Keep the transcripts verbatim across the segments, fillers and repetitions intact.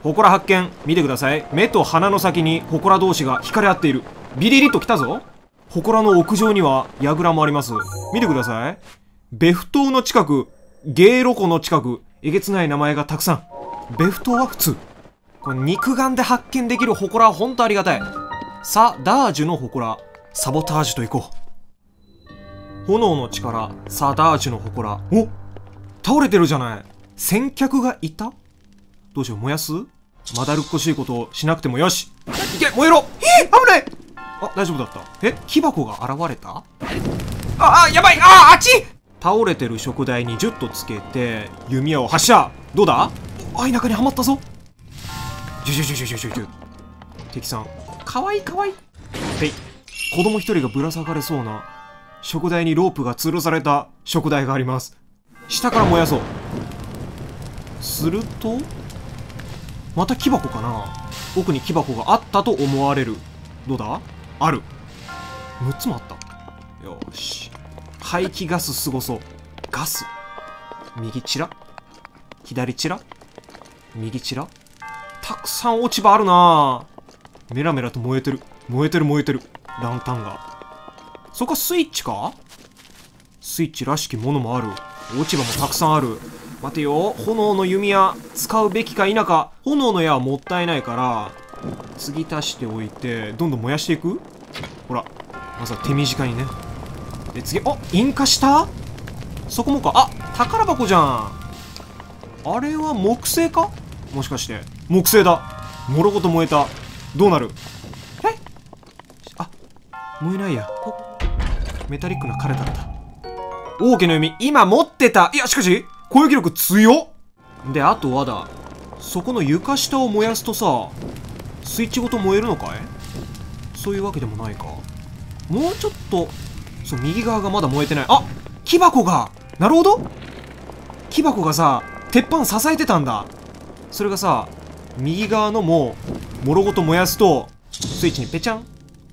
祠発見。見てください。目と鼻の先に祠同士が惹かれ合っている。ビリリッと来たぞ。祠の屋上には櫓もあります。見てください。ベフ島の近く、ゲーロ湖の近く、えげつない名前がたくさん。ベフ島は普通。これ肉眼で発見できる祠はほんとありがたい。サダージュの祠、サボタージュと行こう。炎の力、サダージュの祠。お、倒れてるじゃない。先客がいた？どうしよう、燃やす？まだるっこしいことをしなくてもよし。いけ、燃えろ！えー、危ない！あ、大丈夫だった。え、木箱が現れた？あ、あ、やばい！あ、あっち！倒れてる食台にじゅっとつけて、弓矢を発射！どうだ？あ、田舎にはまったぞ。ジュジュジュジュジュジュジュ。敵さん。かわいいかわいい。へい。子供一人がぶら下がれそうな、食台にロープが吊るされた食台があります。下から燃やそう。すると、また木箱かな？奥に木箱があったと思われる。どうだ？ある。むっつもあった。よーし。排気ガスすごそう。ガス。右チラ。左チラ。右チラ。たくさん落ち葉あるなぁ。メラメラと燃えてる。燃えてる燃えてる。ランタンが。そこはスイッチか？スイッチらしきものもある。落ち葉もたくさんある。待てよ。炎の弓矢使うべきか否か。炎の矢はもったいないから継ぎ足しておいてどんどん燃やしていく。ほら、まずは手短にね。で次、あ、引火した？そこもか。あ、宝箱じゃん。あれは木製か？もしかして木製だ。もろごと燃えた。どうなる？え？あ、燃えないや。メタリックな枯れたんだ。王家の弓、今持ってた。いや、しかし攻撃力強っ。で、あとはだ、そこの床下を燃やすとさ、スイッチごと燃えるのかい？そういうわけでもないか。もうちょっと、そう、右側がまだ燃えてない。あ、木箱が、なるほど。木箱がさ、鉄板支えてたんだ。それがさ、右側のももろごと燃やすとスイッチにペチャン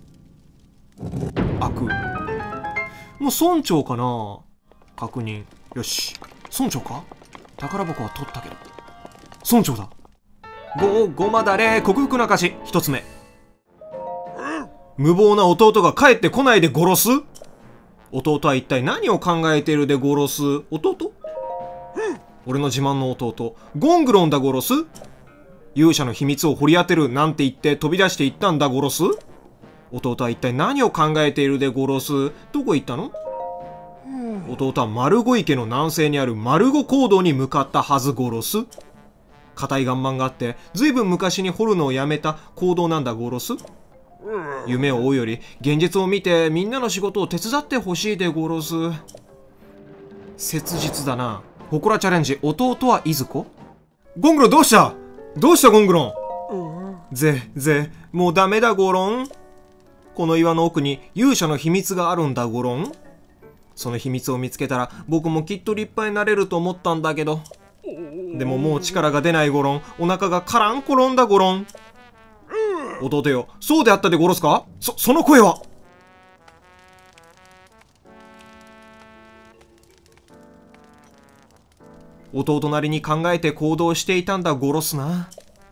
開く。もう村長かな。確認。よし、村長か。宝箱は取ったけど村長だ。ごごまだれ克服の証一つ目。無謀な弟が帰ってこないで殺す。弟は一体何を考えているで殺す。弟？俺の自慢の弟ゴングロンだ殺す。勇者の秘密を掘り当てるなんて言って飛び出していったんだ殺す。弟は一体何を考えているで殺す。どこ行ったの？弟は丸子池の南西にある丸子坑道に向かったはず殺す。固い岩盤があってずいぶん昔に掘るのをやめた坑道なんだ殺す。夢を追うより現実を見てみんなの仕事を手伝ってほしいで殺す。切実だな。祠チャレンジ。弟はいずこ？ゴングロンどうした？どうしたゴングロン？ぜ、ぜ、もうダメだゴロン。この岩の奥に勇者の秘密があるんだゴロン。その秘密を見つけたら僕もきっと立派になれると思ったんだけど。でももう力が出ないゴロン。お腹がカランコロンだゴロン。弟よ、そうであったでゴロスか？そ、その声は。弟なりに考えて行動していたんだゴロスな。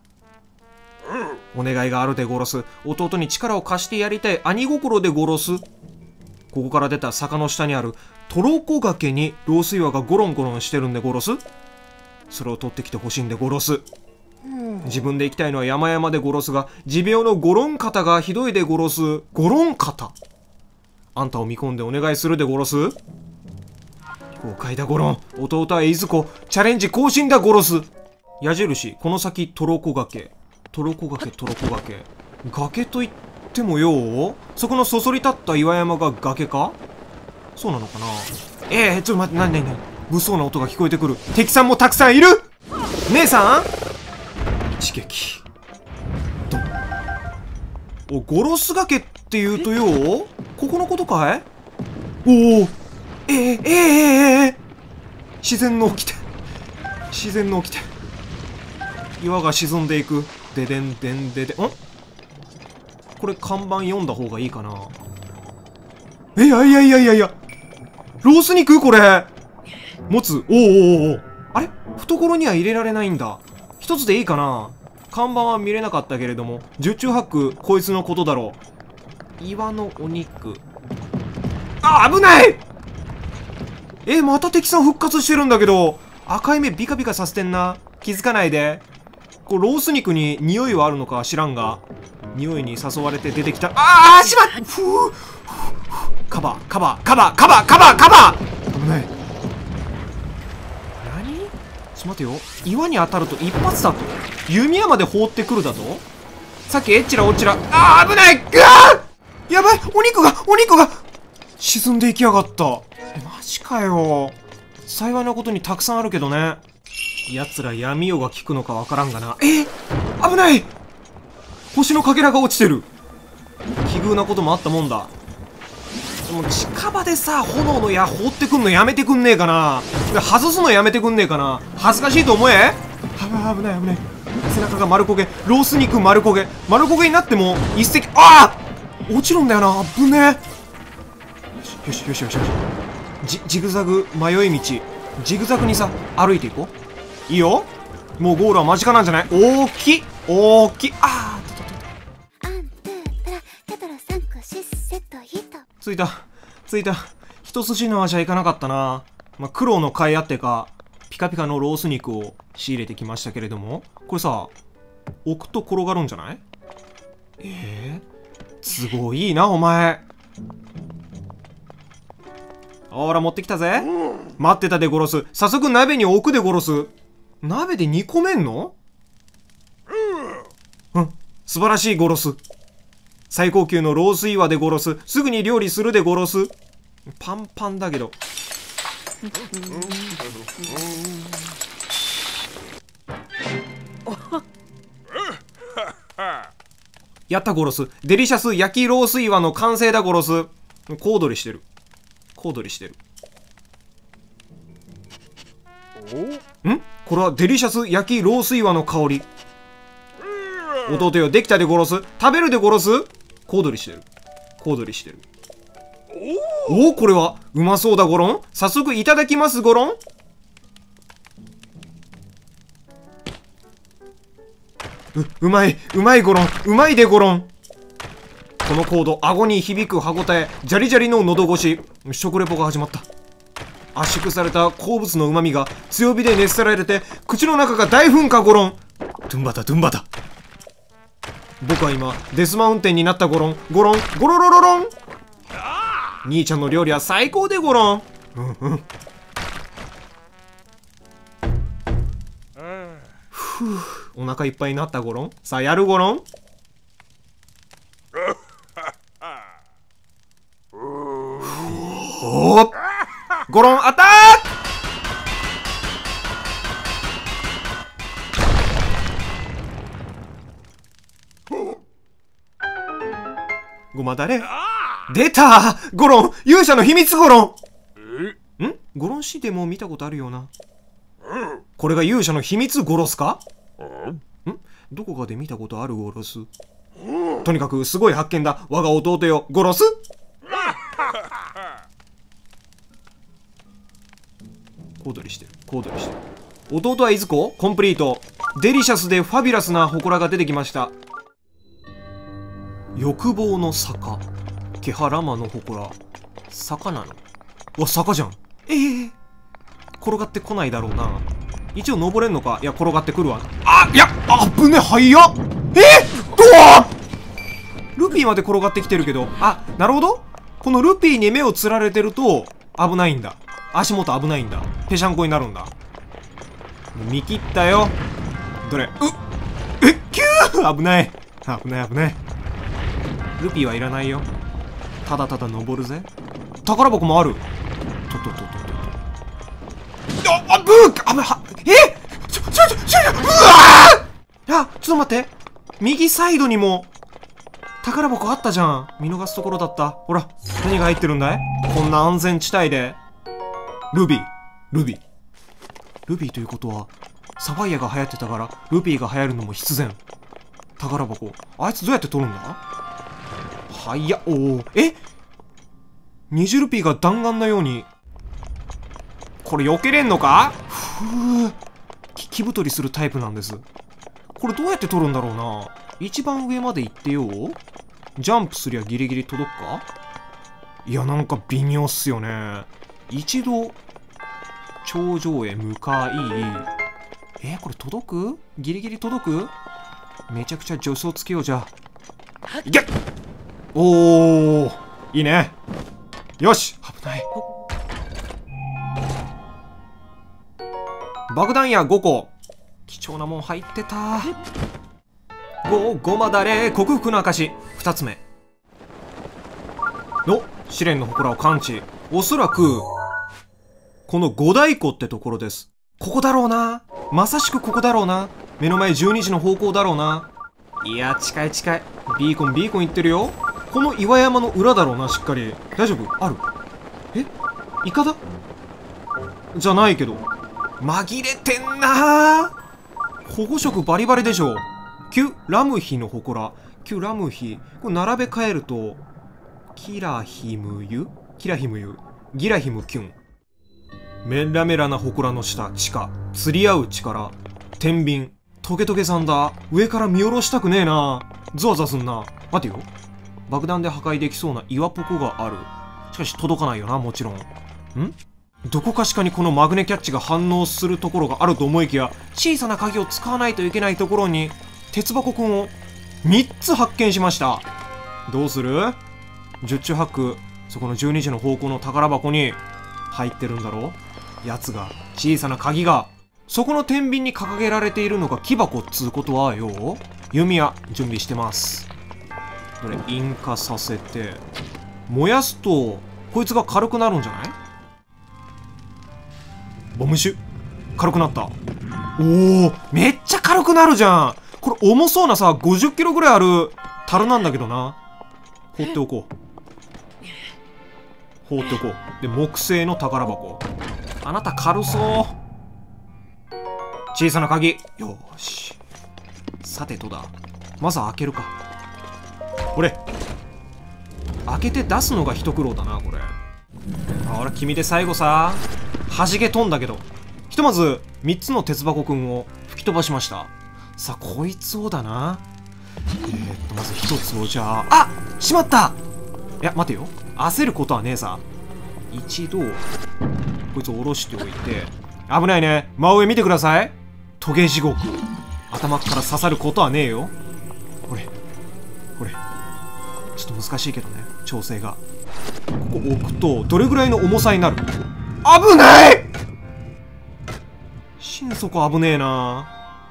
お願いがあるでゴロス。弟に力を貸してやりたい兄心でゴロス。ここから出た坂の下にあるトロコ崖に漏水岩がゴロンゴロンしてるんでゴロス。それを取ってきてほしいんでゴロス。自分で行きたいのは山々でゴロスが、持病のゴロン肩がひどいでゴロス。ゴロン肩。あんたを見込んでお願いするでゴロス。誤解だゴロン。弟はいずこ。チャレンジ更新だゴロス。矢印、この先トロコ崖。トロコ崖、トロコ崖。崖といってもよう、そこのそそり立った岩山が崖か？そうなのかな。ええー、ちょっと待って、なになになに、物騒な音が聞こえてくる。敵さんもたくさんいる。姉さん、一撃。ドン。お、ゴロス崖って言うとよ、ここのことかい？おお、ええええええ、自然の起きて、自然の起きて、岩が沈んでいく。ででんでんででん。んこれ看板読んだ方がいいかな。え、いやいやいやいやいや、ロース肉これ持つ。おおおおお、あれ、懐には入れられないんだ。一つでいいかな。 看板は見れなかったけれども、十中八九こいつのことだろう。岩のお肉。あ、危ない。え、また敵さん復活してるんだけど、赤い目ビカビカさせてんな。気づかないで。こうロース肉に匂いはあるのか知らんが、匂いに誘われて出てきた。ああ、しまっ。ふう。カバーカバーカバーカバーカバーカバー。危ない。何？ちょっと待てよ。岩に当たると一発だと。弓矢まで放ってくるだと。さっきえっちらおっちら。ああ、危ない。ぐわー、やばい。お肉がお肉が沈んでいきやがった。え、マジかよ。幸いなことにたくさんあるけどね。奴ら闇夜が効くのかわからんがな。え、危ない。星のかけらが落ちてる。奇遇なこともあったもんだ。でも近場でさ、炎の矢放ってくんのやめてくんねえかな。外すのやめてくんねえかな。恥ずかしいと思え。あ、危ない危ない。背中が丸焦げ。ロース肉丸焦げ。丸焦げになっても一石。ああ、落ちるんだよな。危ねえ。よしよしよしよし。ジジグザグ迷い道。ジグザグにさ歩いていこう。いいよ。もうゴールは間近なんじゃない？大きい大きい。ああ、ついたついた。一筋縄じゃいかなかったな。まあ、苦労の甲斐あってかピカピカのロース肉を仕入れてきましたけれども、これさ置くと転がるんじゃない？ええー、都合いいなお前。ほら持ってきたぜ。待ってたでゴロス。早速鍋に置くでゴロス。鍋で煮込めんの？うん、素晴らしいゴロス。最高級のロース岩でゴロス。すぐに料理するでゴロス。パンパンだけど。やったゴロス。デリシャス焼きロース岩の完成だゴロス。小躍りしてる。小躍りしてる。ん？これはデリシャス焼きロース岩の香り。弟よ、できたでゴロス。食べるでゴロス。小躍りしてる。小躍りしてる。おお、これはうまそうだゴロン。早速いただきますゴロン。う、うまい、うまいゴロン。うまいでゴロン。このコード、顎に響く歯ごたえ、ジャリジャリの喉越し。食レポが始まった。圧縮された鉱物の旨味が強火で熱せられて、口の中が大噴火ゴロン。トゥンバタトゥンバタ。僕は今デスマウンテンになったゴロン。ゴロンゴロロロロン。兄ちゃんの料理は最高でゴロン。うんうん。ふう、お腹いっぱいになったゴロン。さあやるゴロン。おお、ゴロンアタック。ごまだれ。出たゴロン、勇者の秘密ゴロン。ん？ゴロンシーでも見たことあるような。これが勇者の秘密ゴロスか？ん？どこかで見たことあるゴロス。とにかくすごい発見だ。我が弟よ、ゴロス。小躍りしてる。小躍りしてる。弟はいずこ？コンプリート。デリシャスでファビュラスな祠が出てきました。欲望の坂。ケハラマの祠。坂なの？わ、坂じゃん。ええー、転がってこないだろうな。一応登れんのか？いや、転がってくるわ。あ、いや、あぶね、はやっ。えー、うわルピーまで転がってきてるけど。あ、なるほど。このルピーに目をつられてると危ないんだ。足元危ないんだ。ぺしゃんこになるんだ。見切ったよ。どれ？うっ、え、キュー、危ない。危ない危ない。ルピーはいらないよ。ただただ登るぜ。宝箱もある。とととととと。あ、あ、ブー、あ、は、え、ちょ、ちょ、ちょ、ちょ、うわー、あ、ちょっと待って。右サイドにも宝箱あったじゃん。見逃すところだった。ほら、何が入ってるんだい？こんな安全地帯で。ルビー、ルビー。ルビーということは、サファイアが流行ってたから、ルビーが流行るのも必然。宝箱。あいつどうやって取るんだ？はや、おお。え？にじゅうルピーが弾丸のように。これ避けれんのか？ふぅ。気太りするタイプなんです。 これどうやって取るんだろうな。一番上まで行ってよ。ジャンプすりゃギリギリ届くか。いや、なんか微妙っすよね。一度頂上へ向かい、えー、これ届く？ギリギリ届く？めちゃくちゃ助走つけよう。じゃあいけ！おー、いいね。よし、危ない。爆弾矢ごこ。貴重なもん入ってた。ご、ごまだれ、克服の証。ふたつめ。の、試練の祠を感知。おそらく、この五大湖ってところです。ここだろうな。まさしくここだろうな。目の前じゅうにじの方向だろうな。いや、近い近い。ビーコン、ビーコン行ってるよ。この岩山の裏だろうな、しっかり。大丈夫？ある？え？イカだ？じゃないけど。紛れてんなー。保護色バリバリでしょ。キュラムヒの祠。キュラムヒ。これ並べ替えると、キラヒムユキラヒムユギラヒムキュン。メラメラな祠の下、地下。釣り合う力。天秤。トゲトゲさんだ。上から見下ろしたくねえな。ゾワゾワすんな。待てよ。爆弾で破壊できそうな岩ポコがある。しかし届かないよな、もちろん。ん？どこかしかにこのマグネキャッチが反応するところがあると思いきや、小さな鍵を使わないといけないところに、鉄箱くんをみっつ発見しました。どうする？十中八九、そこのじゅうにじの方向の宝箱に入ってるんだろう？やつが、小さな鍵が、そこの天秤に掲げられているのが木箱っつうことはよ、弓矢準備してます。これ引火させて、燃やすと、こいつが軽くなるんじゃない？ボムシュ軽くなった。おお、めっちゃ軽くなるじゃん。これ重そうなさ、ごじゅっキロぐらいある樽なんだけどな。放っておこう。放っておこう。で、木製の宝箱。あなた軽そう。小さな鍵。よーし。さてとだ。まずは開けるか。これ。開けて出すのが一苦労だな、これ。あら、君で最後さ。弾け飛んだけど。ひとまず、みっつの鉄箱くんを吹き飛ばしました。さあ、こいつをだな。えー、っと、まずひとつをじゃあ、あ！しまった！いや、待てよ。焦ることはねえさ。一度、こいつを下ろしておいて。危ないね。真上見てください。トゲ地獄。頭から刺さることはねえよ。これ。これ。ちょっと難しいけどね。調整が。ここ置くと、どれぐらいの重さになる？危ない！心底危ねえな。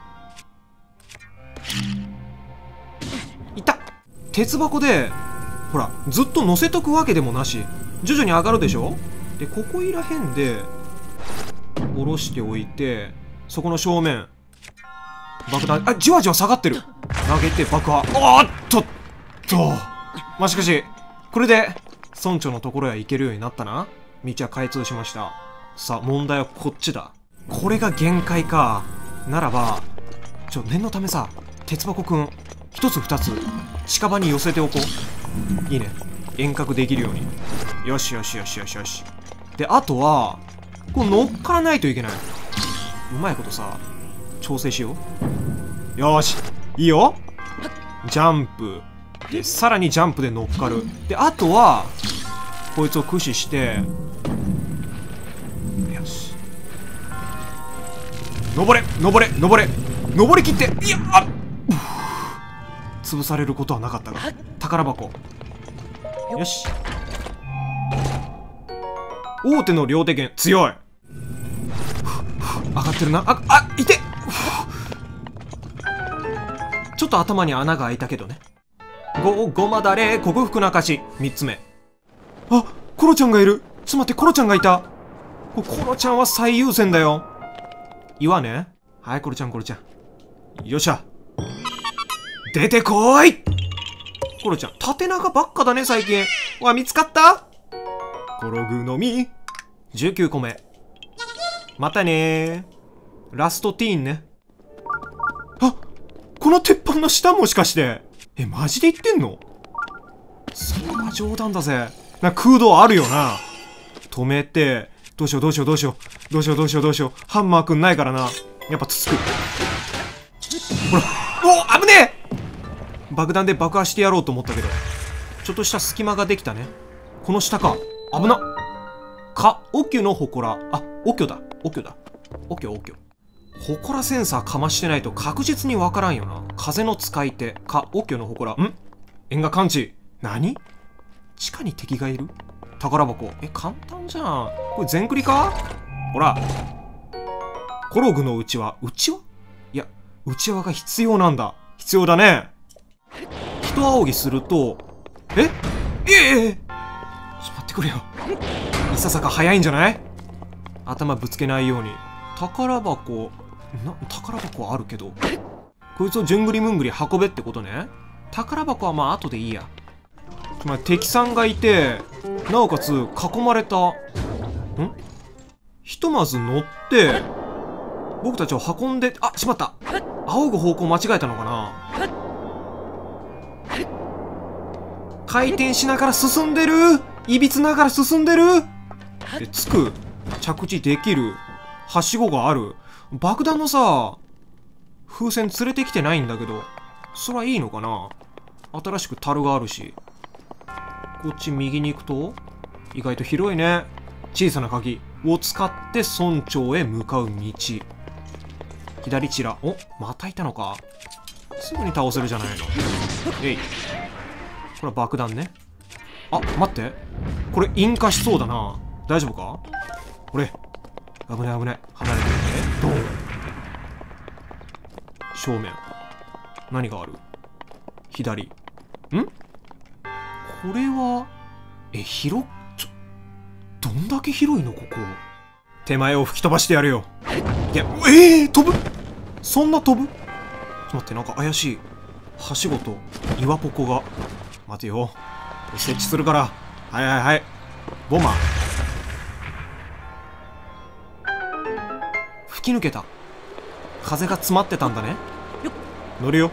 いった！鉄箱で、ほら、ずっと乗せとくわけでもなし。徐々に上がるでしょ？で、ここいらへんで、下ろしておいて、そこの正面、爆弾、あ、じわじわ下がってる。投げて爆破。おーっとっと。まあ、しかし、これで、村長のところへ行けるようになったな。道は開通しました。さあ、問題はこっちだ。これが限界か。ならば、ちょ、念のためさ、鉄箱くん、一つ二つ、近場に寄せておこう。いいね。遠隔できるように。よしよしよしよしよし。で、あとは、こう乗っからないといけない。うまいことさ、調整しよう。よーし。いいよ。ジャンプ。で、さらにジャンプで乗っかる。で、あとは、こいつを駆使して、よし。登れ登れ登れ登りきって、いやあっ潰されることはなかったが。宝箱。よし。大手の両手剣、強い。上がってるな。あ、あ、いてちょっと頭に穴が開いたけどね。ご、ごまだれ、克服の証。三つ目。あ、コロちゃんがいる。ちょっと待って、コロちゃんがいた。コロちゃんは最優先だよ。岩ね。はい、コロちゃん、コロちゃん。よっしゃ。出てこーい！コロちゃん、縦長ばっかだね、最近。わ、見つかった？転ぐのみ。じゅうきゅうこめ。またねー。ラストティーンね。あ！この鉄板の下もしかして。え、マジで言ってんの？それは冗談だぜ。な、空洞あるよな。止めて、どうしようどうしようどうしよう。どうしようどうしようどうしよう。ハンマーくんないからな。やっぱつつく。ほら。 お、危ねえ。爆弾で爆破してやろうと思ったけど、ちょっとした隙間ができたね。この下か。危な。か、オキュの祠。あ、オキョだ。オキョだ。オキョオキョ。祠センサーかましてないと確実にわからんよな。風の使い手。か、オキョの祠。ん？縁が感知。何？地下に敵がいる？宝箱。え、簡単じゃん。これ全クリか？ほら。コログのうちわ。うちわ？いや、うちわが必要なんだ。必要だね。一仰ぎすると、え？えええちょっと待ってくれよ。いささか早いんじゃない？頭ぶつけないように。宝箱、な、宝箱あるけど。こいつをじゅんぐりむんぐり運べってことね。宝箱はまあ後でいいや。つまり敵さんがいて、なおかつ囲まれた。ん？ひとまず乗って、僕たちを運んで、あ、しまった。仰ぐ方向間違えたのかな。回転しながら進んでる。いびつながら進んでる。で、つく。着地できる。はしごがある。爆弾のさ、風船連れてきてないんだけど、それはいいのかな。新しく樽があるし。こっち右に行くと、意外と広いね。小さな鍵を使って村長へ向かう道。左ちら。お、またいたのか。すぐに倒せるじゃないの。えい。これは爆弾ね。あ、待って。これ引火しそうだな。大丈夫か？これ。危ない危ない。離れてみて。ドン。正面。何がある？左。ん？これは、え、広、ちょ、どんだけ広いのここ。手前を吹き飛ばしてやるよ。いや、えー、飛ぶ？そんな飛ぶ？ちょっと待って、なんか怪しい。はしごと岩ポコが。待てよ。設置するから。はいはいはい。ボマー。吹き抜けた。風が詰まってたんだね。乗るよ。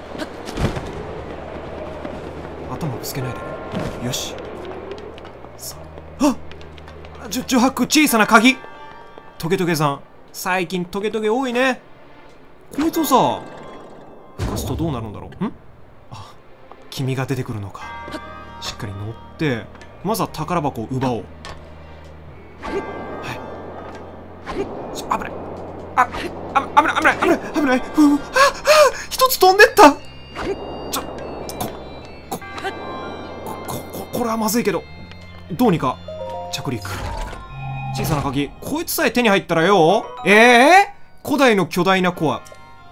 頭ぶつけないでね。よし。さあっ、じゅ、じゅうはち小さな鍵。トゲトゲさん。最近トゲトゲ多いね。こいつをさ、吹かすとどうなるんだろう。ん？あ、君が出てくるのか。しっかり乗って、まずは宝箱を奪おう。はい。ちょ、危ない。あ、あ、危ない危ない危ない危ない。ふう、あ、あ、一つ飛んでった。ちょ、こ、こ、こ、こ、これはまずいけど、どうにか着陸。小さな鍵、こいつさえ手に入ったらよ。ええー、古代の巨大なコア。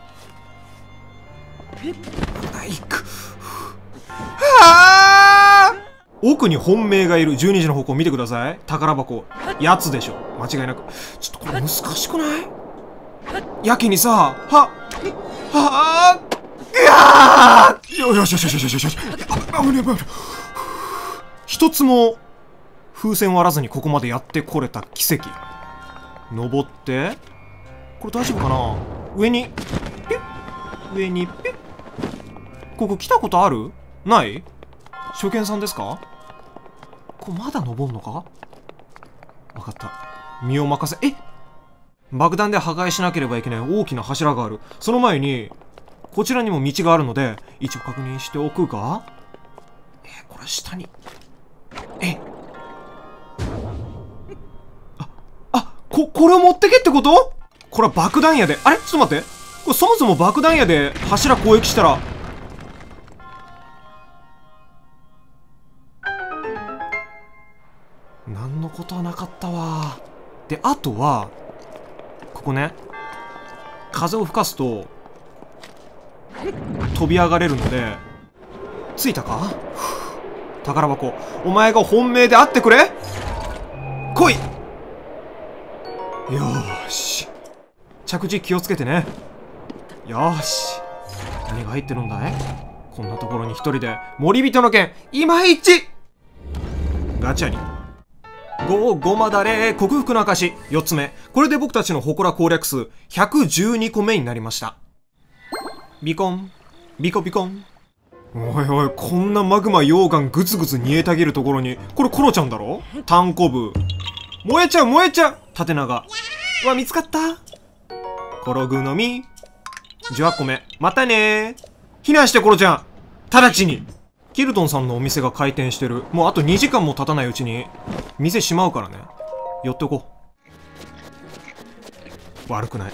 ナイク。はあ。奥に本命がいる。じゅうにじの方向見てください。宝箱。やつでしょ。間違いなく。ちょっとこれ難しくない？やけにさ、は、はあ、いやー、よよしよしよしよしよしよし。あ、危ねえ危ねえ。一つも風船割らずにここまでやってこれた奇跡。登って、これ大丈夫かな？上に、ピュッ、上にピュッ。ここ来たことある？ない？初見さんですか？これまだ登んのか？わかった。身を任せ、え？爆弾で破壊しなければいけない大きな柱がある。その前に、こちらにも道があるので、一応確認しておくが、えー、これ下に、えあ、あ、こ、これを持ってけってこと？これは爆弾矢で、あれ？ちょっと待って。これそもそも爆弾矢で柱攻撃したら、なんのことはなかったわ。で、あとは、ここね、風を吹かすと飛び上がれるので、ついたか？宝箱、お前が本命であってくれ。来い。よーし、着地気をつけてね。よーし、何が入ってるんだい？こんなところに一人で森人の剣いまいち。ガチャにご、ごまだれ、克服の証。よっつめ。これで僕たちの祠攻略数ひゃくじゅうにこめになりました。ビコン。ビコビコン。おいおい、こんなマグマ溶岩グツグツ煮えたぎるところに、これコロちゃんだろ？タンコブ。燃えちゃう燃えちゃう。縦長。うわ、見つかった。コログの実。じゅうはちこめ。またねー。 避難してコロちゃん、直ちに。キルトンさんのお店が開店してる。もうあとにじかんも経たないうちに店閉まうからね。寄ってこう。悪くない。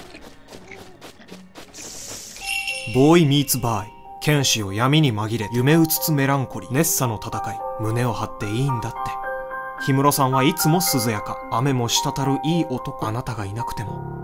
ボーイミーツバーイ。剣士を闇に紛れ夢うつつメランコリー。ネッサの戦い、胸を張っていいんだって。氷室さんはいつも涼やか。雨も滴るいい男。あなたがいなくても